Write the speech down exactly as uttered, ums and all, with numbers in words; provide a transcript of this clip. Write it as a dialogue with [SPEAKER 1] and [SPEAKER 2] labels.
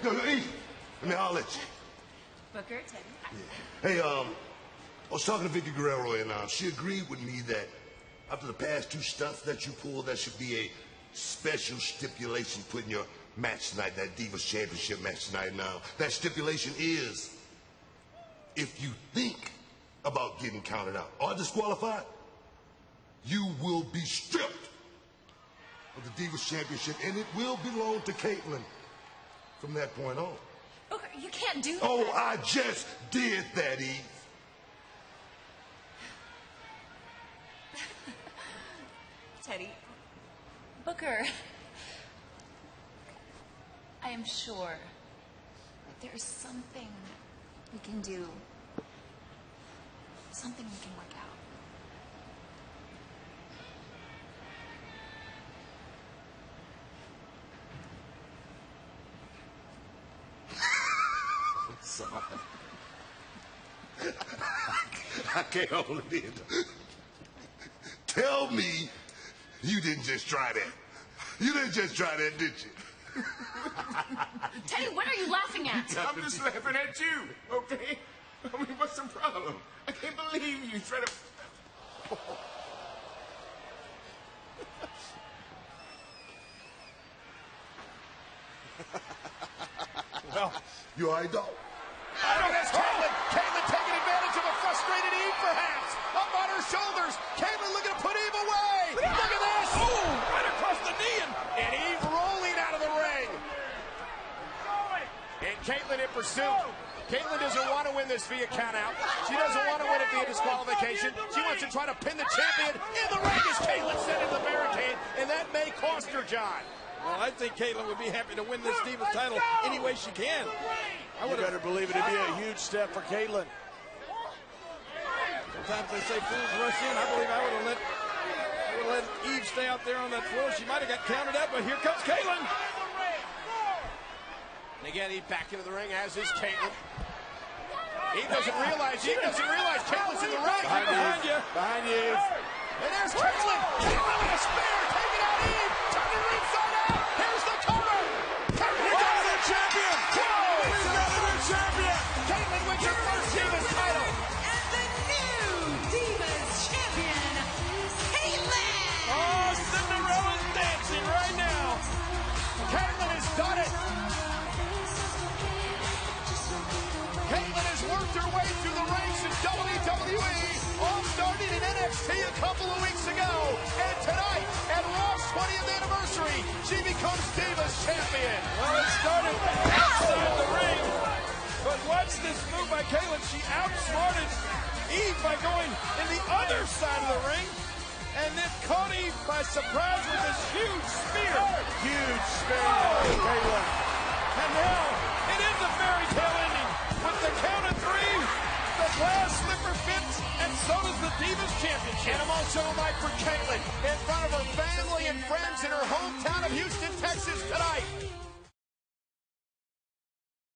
[SPEAKER 1] Yo, yo, Eve, let me holler at you.
[SPEAKER 2] Booker, Teddy.
[SPEAKER 1] Yeah. Hey, um, I was talking to Vicky Guerrero, and uh, she agreed with me that after the past two stunts that you pulled, there should be a special stipulation put in your match tonight, that Divas Championship match tonight. Now, that stipulation is, if you think about getting counted out or disqualified, you will be stripped of the Divas Championship, and it will belong to Caitlyn from that point on.
[SPEAKER 2] Booker, you can't do that.
[SPEAKER 1] Oh, I just did that, Eve.
[SPEAKER 2] Teddy. Booker. I am sure that there's something we can do. Something we can work out.
[SPEAKER 1] I can't hold it in. Tell me you didn't just try that. You didn't just try that, did you?
[SPEAKER 2] Teddy, what are you laughing at?
[SPEAKER 3] I'm just laughing at you, okay? I mean, what's the problem? I can't believe you try to...
[SPEAKER 1] Well, you all right, dog?
[SPEAKER 3] I don't know, Caitlyn. Caitlyn taking advantage of a frustrated Eve, perhaps. Up on her shoulders. Caitlyn looking to put Eve away. Look at this. Oh, right across the knee. And, and Eve rolling out of the ring. And Caitlyn in pursuit. Caitlyn doesn't want to win this via countout. She doesn't want to win it via disqualification. She wants to try to pin the champion in the ring as Caitlyn sent in the barricade. And that may cost her, John.
[SPEAKER 4] Well, I think Caitlyn would be happy to win this Divas title any way she can.
[SPEAKER 5] I would better believe it to be a huge step for Caitlyn.
[SPEAKER 4] Sometimes they say fools rush in. I believe I would have let, I would have let Eve stay out there on that floor. She might have got counted out, but here comes Caitlyn.
[SPEAKER 3] And again, Eve back into the ring, as is Caitlyn. Eve doesn't realize, Eve doesn't realize Caitlyn's in the ring.
[SPEAKER 4] Behind, behind you.
[SPEAKER 5] Behind you, Eve.
[SPEAKER 3] And there's Caitlyn. Caitlyn with a spear, taking out Eve. Turning her inside out. Here's the cover. Caitlyn got the champion. Whoa, we've got a new champion. Caitlyn wins her first Divas title.
[SPEAKER 6] And the new Divas champion, Caitlyn.
[SPEAKER 4] Oh, Cinderella's dancing right now.
[SPEAKER 3] Caitlyn has done it. Caitlyn has worked her way through the ranks in W W E, all starting in N X T a couple of weeks ago. And tonight, at Raw's twentieth anniversary, she becomes Divas champion.
[SPEAKER 4] Well, it started outside the ring, but watch this move by Caitlyn. She outsmarted Eve by going in the other side of the ring, and then caught Eve by surprise with this huge spear.
[SPEAKER 5] Huge spear by Caitlyn.
[SPEAKER 4] And now, it is a fairy tale ending. With the count of three, the glass slipper fits, and so does the Divas Championship.
[SPEAKER 3] And emotional night for Caitlyn in front of her family and friends in her hometown of Houston, Texas tonight.